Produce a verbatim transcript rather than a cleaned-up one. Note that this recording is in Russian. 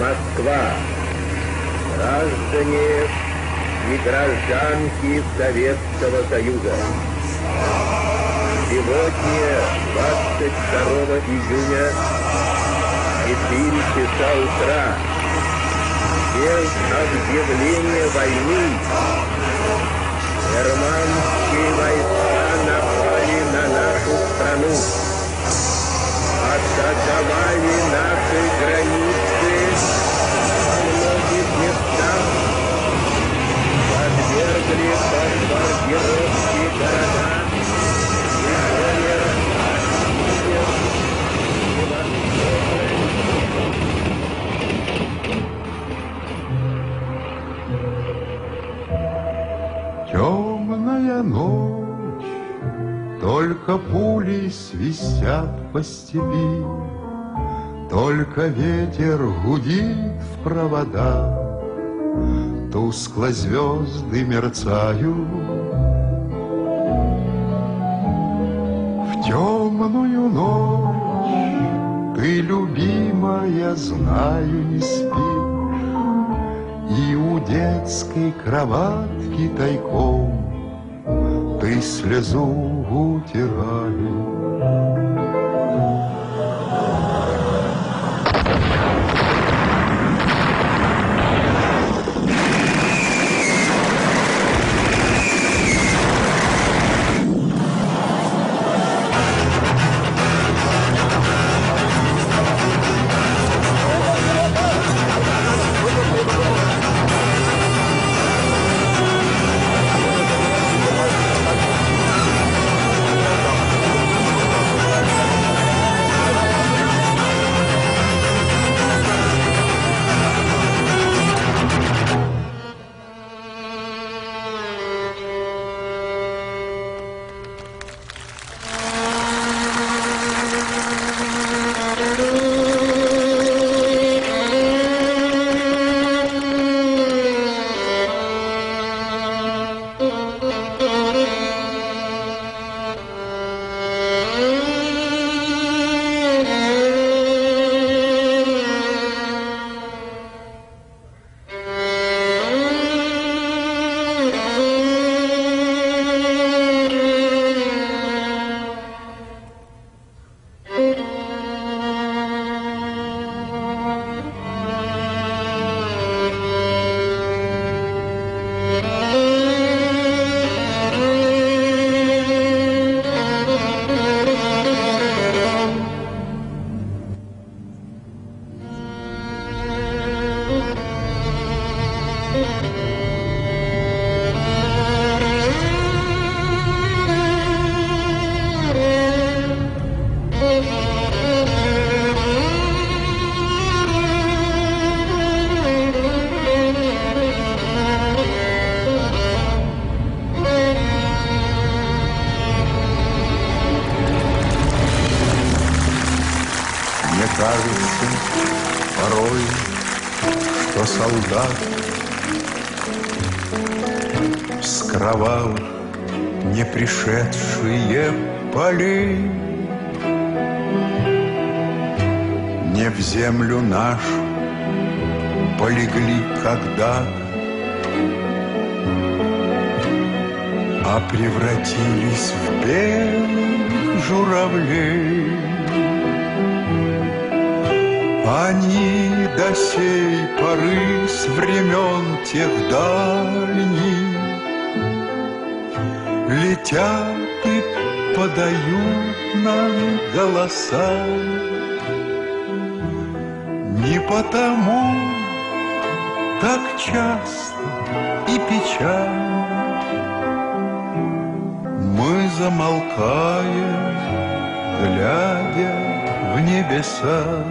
Москва. Граждане и гражданки Советского Союза. Сегодня, двадцать второго июня, четыре часа утра, без объявления войны, германские войска напали на нашу страну, атаковали наши границы во многих местах, подвергли бомбардировке города. Темная ночь, только пули свистят по степи, только ветер гудит в провода, тускло звезды мерцают. В темную ночь ты, любимая, знаю, не спишь, и у детской кроватки тайком ты слезу утираешь. Кажется порой, что солдат с кровавых не пришедшие полей не в землю нашу полегли когда-то, а превратились в белых журавлей. Они до сей поры с времен тех дальних летят и подают нам голоса. Не потому так часто и печально мы замолкаем, глядя в небеса.